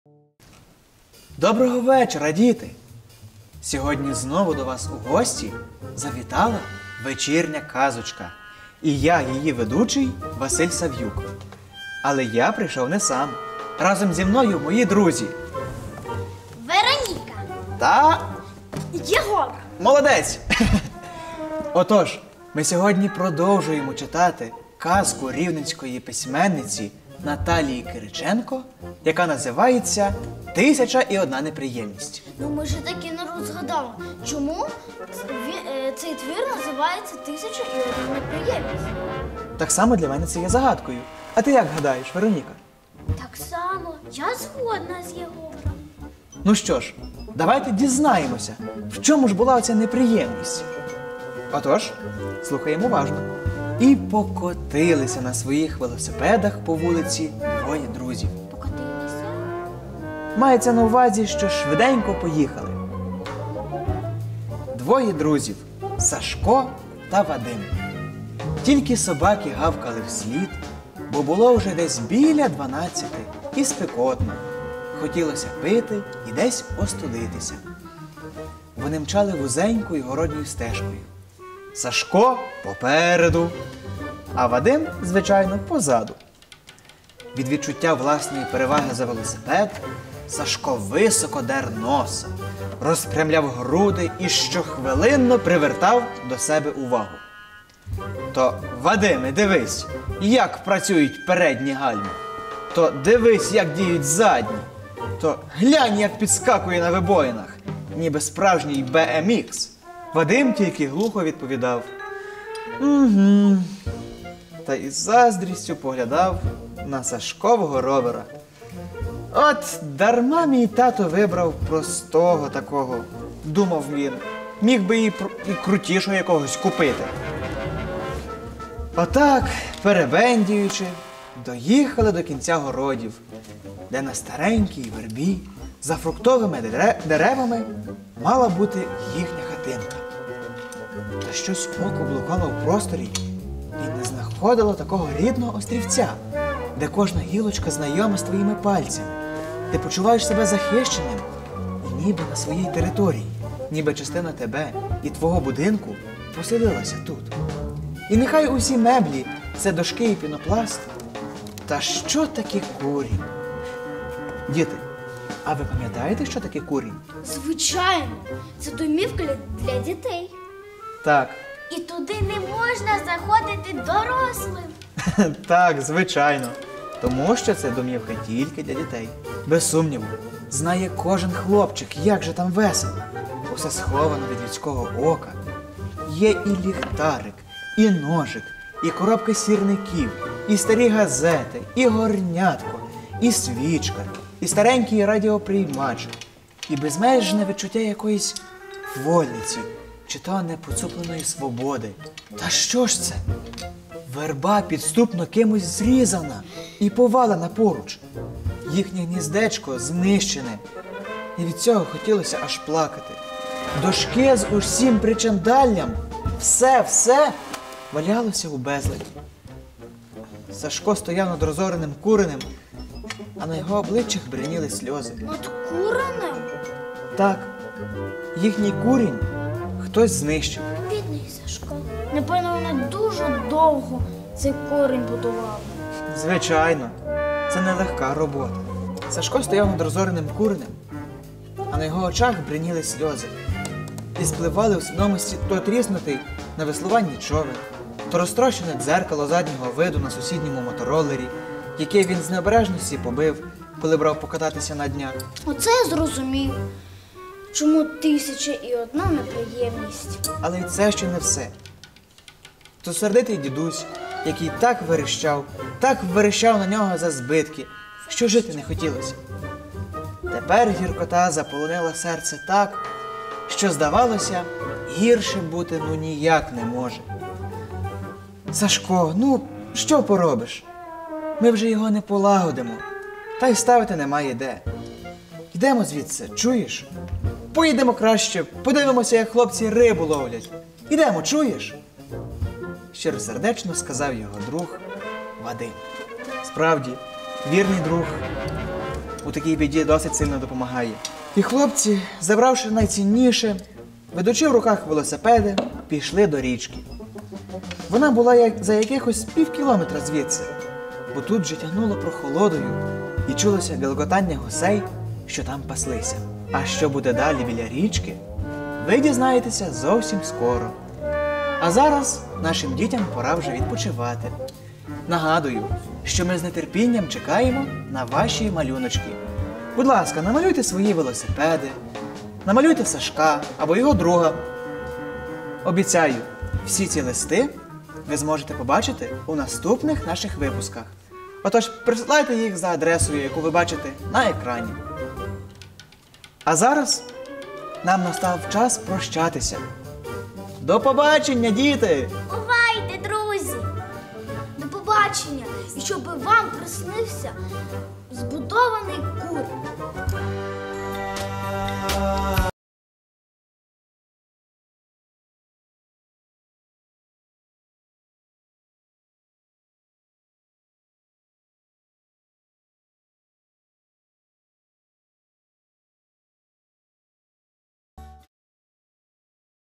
Доброго вечора, діти! Сьогодні знову до вас у гості завітала вечірня казочка. І я, її ведучий, Василь Сав'юк. Але я прийшов не сам. Разом зі мною мої друзі. Вероніка. Та... Єгор. Молодець! Отож, ми сьогодні продовжуємо читати казку рівненської письменниці Наталії Кириченко, яка називається «1001 неприємність». Ну ми ж таки не розгадали, чому цей твір називається «1001 неприємність». Так само для мене це є загадкою. А ти як гадаєш, Вероніка? Так само, я згодна з Єгором. Ну що ж, давайте дізнаємося, в чому ж була оця неприємність. Отож, слухаємо уважно. І покотилися на своїх велосипедах по вулиці двоє друзів. Покотилися? Мається на увазі, що швиденько поїхали. Двоє друзів – Сашко та Вадим. Тільки собаки гавкали вслід, бо було вже десь біля 12 і спекотно. Хотілося пити і десь остудитися. Вони мчали вузенькою городньою стежкою. Сашко попереду, а Вадим, звичайно, позаду. Від відчуття власної переваги за велосипед Сашко високо дер носа, розпрямляв груди і щохвилинно привертав до себе увагу. То, Вадиме, дивись, як працюють передні гальма. То дивись, як діють задні. То глянь, як підскакує на вибоїнах, ніби справжній BMX. Вадим тільки глухо відповідав: «Угу». Та із заздрістю поглядав на Сашкового ровера. От дарма мій тато вибрав простого такого, думав він, міг би і крутішого якогось купити. Отак, перебендюючи, доїхали до кінця городів, де на старенькій вербі за фруктовими деревами мала бути їхня хатинка. Та щось око блукало в просторі і не знаходило такого рідного острівця, де кожна гілочка знайома з твоїми пальцями. Ти почуваєш себе захищеним і ніби на своїй території, ніби частина тебе і твого будинку поселилася тут. І нехай усі меблі – це дошки і пінопласт. Та що таке курінь? Діти, а ви пам'ятаєте, що таке курінь? Звичайно, це домівка для дітей. Так. І туди не можна заходити дорослим. Так, звичайно. Тому що це домівка тільки для дітей. Без сумніву, знає кожен хлопчик, як же там весело. Усе сховано від людського ока. Є і ліхтарик, і ножик, і коробка сірників, і старі газети, і горнятко, і свічка, і старенький радіоприймач, і безмежне відчуття якоїсь вольниці, чи то непоцупленої свободи. Та що ж це? Верба підступно кимось зрізана і повалена поруч. Їхнє гніздечко знищене, і від цього хотілося аж плакати. Дошки з усім причандаллям, все валялося у безладі. Сашко стояв над розореним куренем, а на його обличчях бриніли сльози. Над куренем? Так, їхній курінь хтось знищив. Бідний Сашко. Напевно, вони дуже довго цей корінь будували. Звичайно, це нелегка робота. Сашко стояв над розореним куренем, а на його очах бриніли сльози. І спливали у свідомості то тріснутий на веслуванні човен, то розтрощене дзеркало заднього виду на сусідньому моторолері, яке він з необережності побив, коли брав покататися на днях. Оце я зрозумів, чому 1001 неприємність. Але й це ще не все. То сердитий дідусь, який так верещав на нього за збитки, що жити не хотілося. Тепер гіркота заполонила серце так, що, здавалося, гірше бути ніяк не може. Сашко, що поробиш? Ми вже його не полагодимо, та й ставити немає де. Йдемо звідси, чуєш? Поїдемо краще, подивимося, як хлопці рибу ловлять. Ідемо, чуєш? Щиросердечно сказав його друг Вадим. Справді, вірний друг у такій біді досить сильно допомагає. І хлопці, забравши найцінніше, ведучи в руках велосипеди, пішли до річки. Вона була за якихось півкілометра звідси, бо тут вже тягнуло прохолодою і чулося гелготання гусей, що там паслися. А що буде далі біля річки, ви дізнаєтеся зовсім скоро. А зараз нашим дітям пора вже відпочивати. Нагадую, що ми з нетерпінням чекаємо на ваші малюночки. Будь ласка, намалюйте свої велосипеди, намалюйте Сашка або його друга. Обіцяю, всі ці листи ви зможете побачити у наступних наших випусках. Отож, присилайте їх за адресою, яку ви бачите на екрані. А зараз нам настав час прощатися. До побачення, діти! Бувайте, друзі! До побачення! І щоб вам приснився збудований курень.